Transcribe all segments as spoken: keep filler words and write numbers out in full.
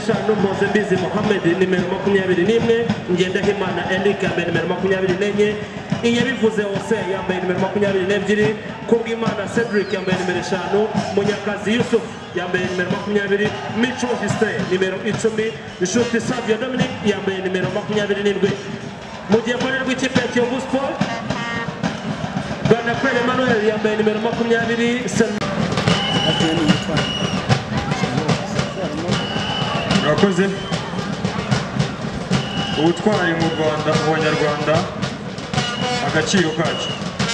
Shano Mozembizi Mohamed nimero makumyabiri n'imwe, Ngendahimana Eric yambaye nimero makumyabiri n'enye, Iyabivuze Hose yambaye nimero makumyabiri n'ebyiri, Kubwimana Cedric yambaye nimero eshanu, Munyakazi Yusuf yambaye nimero makumyabiri, Micho Justin nimero icumi, Nshuti Savio Dominic yambaye nimero makumyabiri n'indwi. Mu gihe korerwa ikipe ya Kiyovu Sport, Bwanakweli Emmanuel yambaye nimero makumyabiri. Murakoze. Ubutwari mu Rwanda, mu Banyarwanda, agaciro kacu.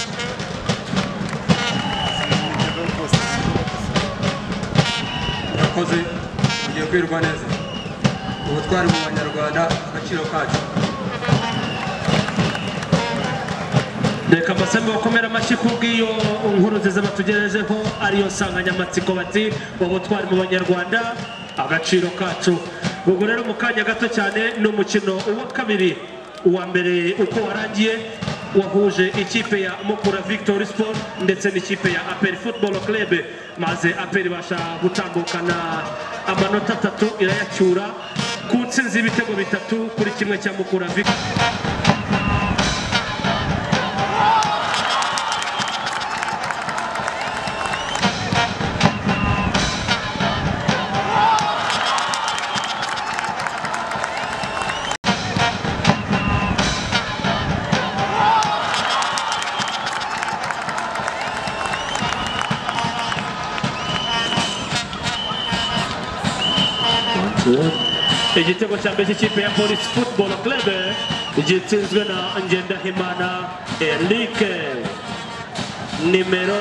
Murakoze. Mugiye kwirwa neza. Ubutwari mu Banyarwanda, agaciro kacu. Reka mbasaba bakomera amashyi kubw'iyo nkuru nziza batugejejeho, ariyo nsanganyamatsiko bati ubutwari mu Banyarwanda, agaciro kacu. Ubwo rero mu kanya gato cyane ni umukino wa kabiri, uwa mbere uko warangiye wahuje ikipe ya Mukura Victory Sport ndetse n'ikipe ya A P R Football Club, maze A P R ibasha gutambukana amanota atatu irayacyura ku ntsinzi y'ibitego bitatu kuri kimwe cya Mukura Victory. Igitego cya mbere cy'ikipe ya Police Football Club gitsinzwe na Ngendahimana Eric nimero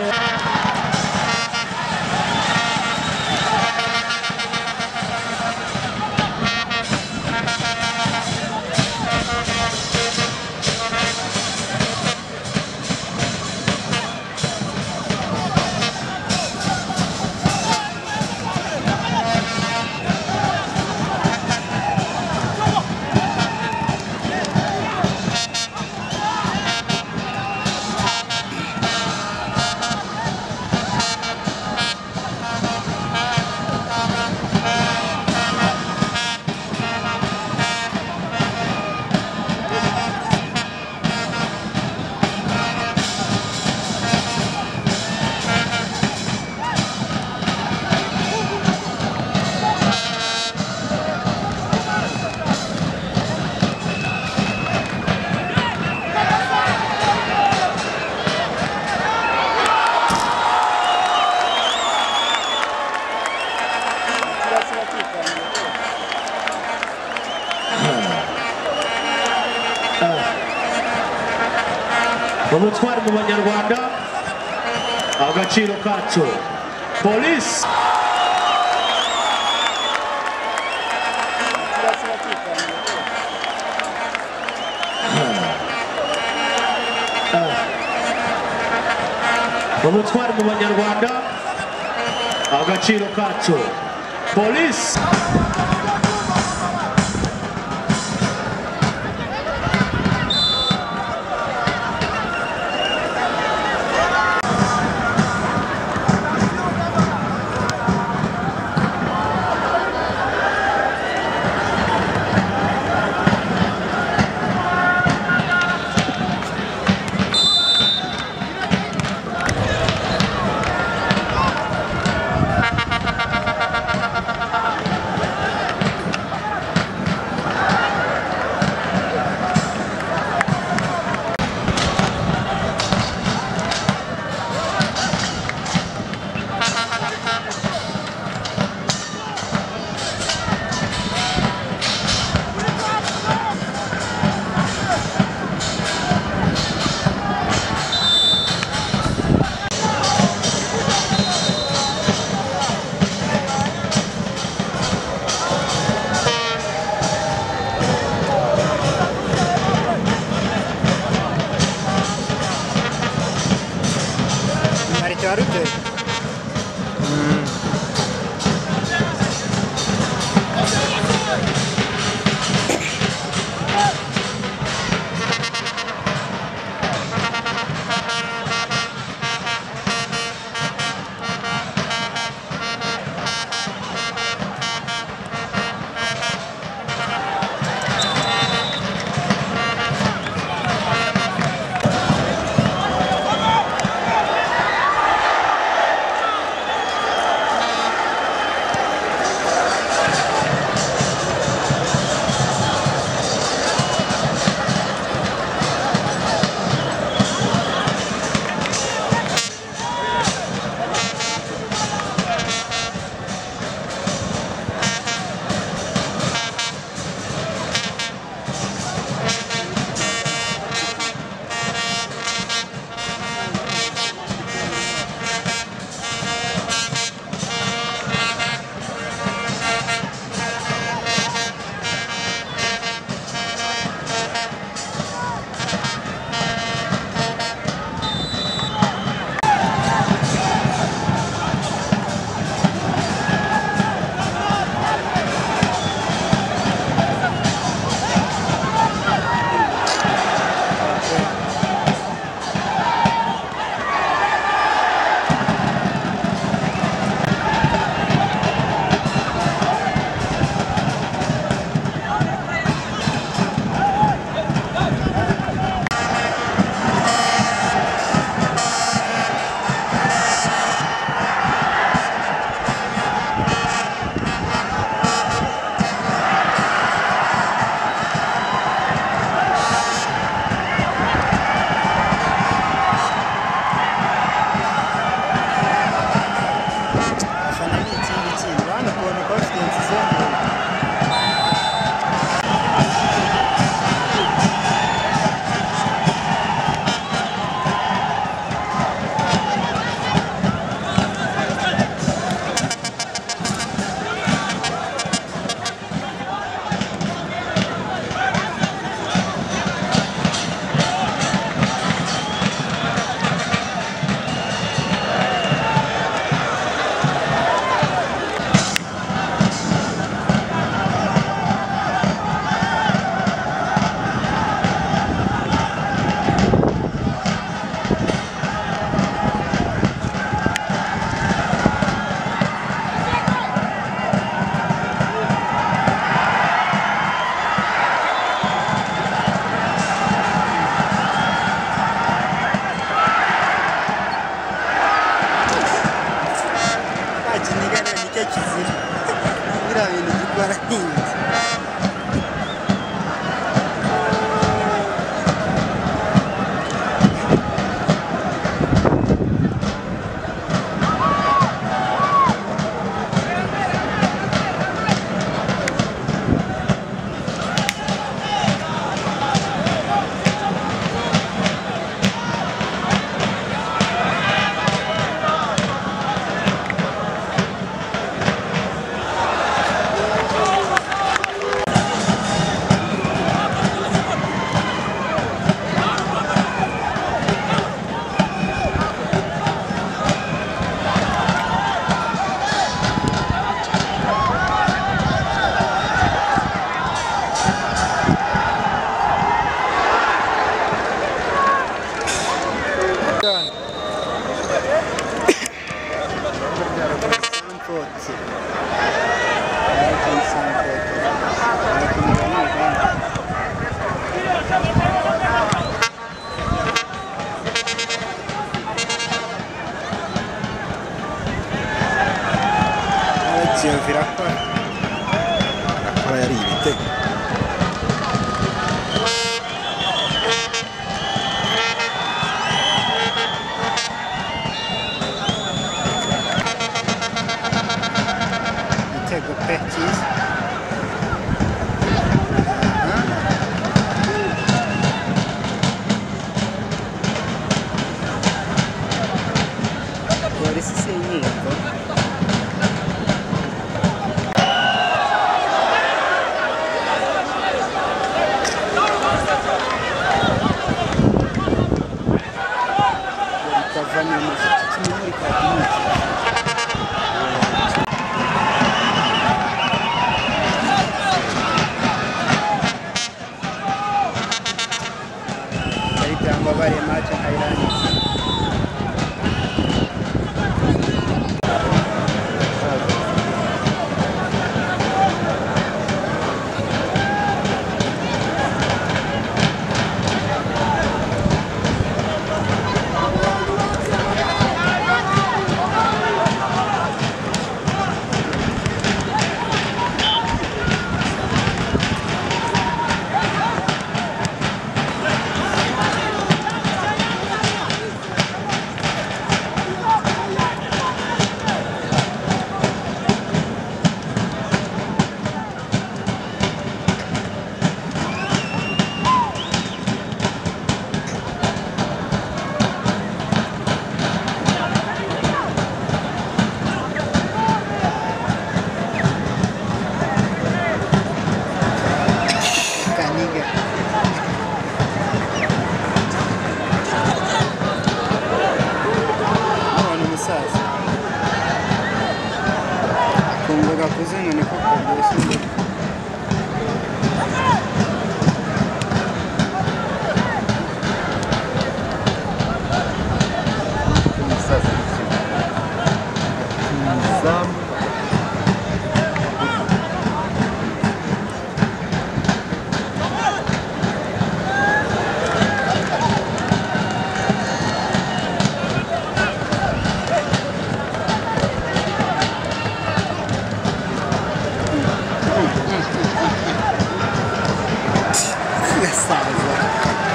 ubutwari mu Banyarwanda, agaciro kacu. Police ubutwari mu Banyarwanda, agaciro kacu. Police ari ibitego